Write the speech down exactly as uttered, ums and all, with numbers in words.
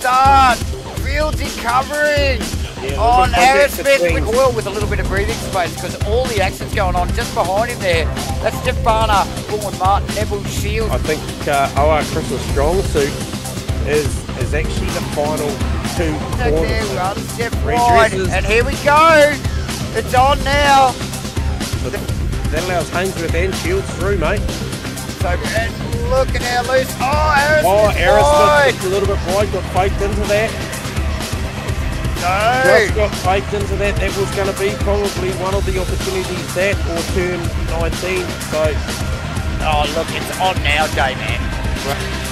start. Fieldsy covering Yeah, on Aerosmith between- with Oil with a little bit of breathing space because all the action's going on just behind him there. That's Jeff Barner, Vaughan Martin, Neville Shields. I think uh, O R Chris's strong suit is is actually the final two There corners. runs Jeff wide, Redresses. and here we go. It's on now. But that allows Hainsworth and Shields through, mate. So, and look at how loose. Oh, Aerosmith. Oh, Aerosmith wide. just a little bit wide, got faked into that. No. Just got faked into that. That was going to be probably one of the opportunities, that or turn nineteen. So, Oh, look, it's on now, J-Man.